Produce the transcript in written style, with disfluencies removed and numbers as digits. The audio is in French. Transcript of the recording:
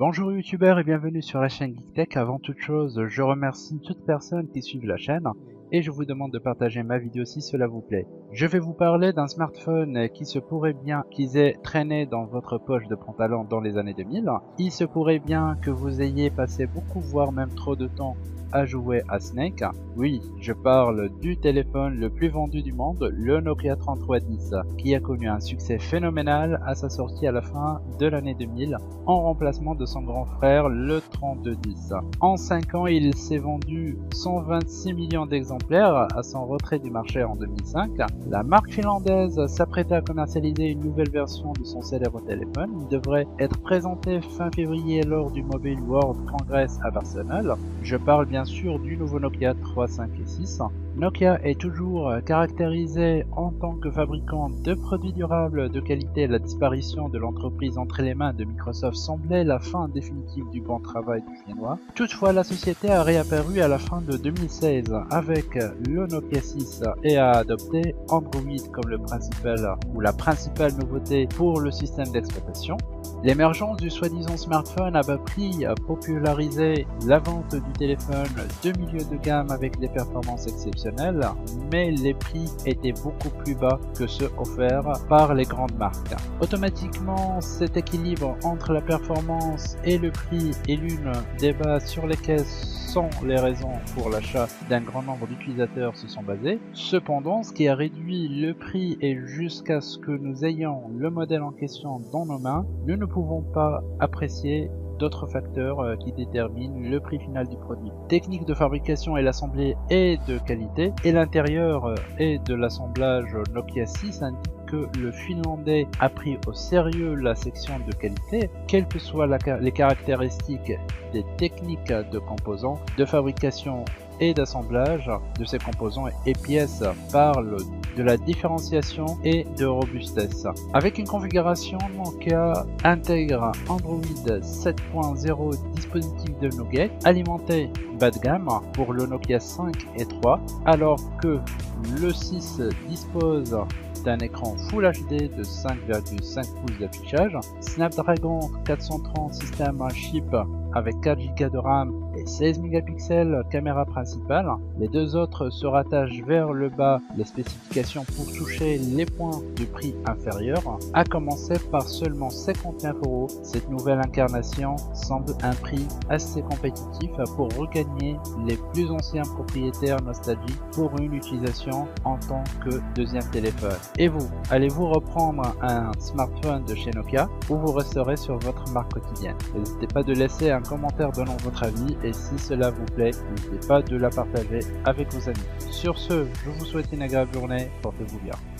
Bonjour youtubeurs et bienvenue sur la chaîne GeekTech. Avant toute chose, je remercie toutes personnes qui suivent la chaîne et je vous demande de partager ma vidéo si cela vous plaît. Je vais vous parler d'un smartphone qui se pourrait bien qu'ils aient traîné dans votre poche de pantalon dans les années 2000. Il se pourrait bien que vous ayez passé beaucoup voire même trop de temps à jouer à Snake. Oui, je parle du téléphone le plus vendu du monde, le Nokia 3310, qui a connu un succès phénoménal à sa sortie à la fin de l'année 2000, en remplacement de son grand frère, le 3210. En 5 ans, il s'est vendu 126 millions d'exemplaires à son retrait du marché en 2005. La marque finlandaise s'apprêtait à commercialiser une nouvelle version de son célèbre téléphone. Il devrait être présenté fin février lors du Mobile World Congress à Barcelone. Je parle bien sûr du nouveau Nokia 3, 5 et 6. Nokia est toujours caractérisé en tant que fabricant de produits durables de qualité. La disparition de l'entreprise entre les mains de Microsoft semblait la fin définitive du bon travail du Chinois. Toutefois, la société a réapparu à la fin de 2016 avec le Nokia 6 et a adopté Android comme la principale nouveauté pour le système d'exploitation. L'émergence du soi-disant smartphone à bas prix a popularisé la vente du téléphone de milieu de gamme avec des performances exceptionnelles, mais les prix étaient beaucoup plus bas que ceux offerts par les grandes marques. Automatiquement, cet équilibre entre la performance et le prix est l'une des bases sur lesquelles sont les raisons pour l'achat d'un grand nombre d'utilisateurs se sont basées. Cependant, ce qui a réduit le prix et jusqu'à ce que nous ayons le modèle en question dans nos mains, nous ne pouvons pas apprécier d'autres facteurs qui déterminent le prix final du produit. Technique de fabrication et l'assemblée est de qualité et l'intérieur et de l'assemblage Nokia 6 indique que le Finlandais a pris au sérieux la section de qualité, quelles que soient les caractéristiques des techniques de composants, de fabrication et d'assemblage de ces composants et pièces parle de la différenciation et de robustesse. Avec une configuration, Nokia intègre Android 7.0 dispositif de Nougat alimenté bas de gamme pour le Nokia 5 et 3, alors que le 6 dispose d'un écran Full HD de 5,5 pouces d'affichage, Snapdragon 430 système chip avec 4 Go de RAM et 16 mégapixels caméra principale. Les deux autres se rattachent vers le bas les spécifications pour toucher les points de prix inférieurs, à commencer par seulement 59 €. Cette nouvelle incarnation semble un prix assez compétitif pour regagner les plus anciens propriétaires nostalgiques pour une utilisation en tant que deuxième téléphone. Et vous, allez-vous reprendre un smartphone de chez Nokia ou vous resterez sur votre marque quotidienne? N'hésitez pas de laisser un commentaire donnant votre avis et si cela vous plaît, n'hésitez pas de la partager avec vos amis. Sur ce, je vous souhaite une agréable journée, portez-vous bien.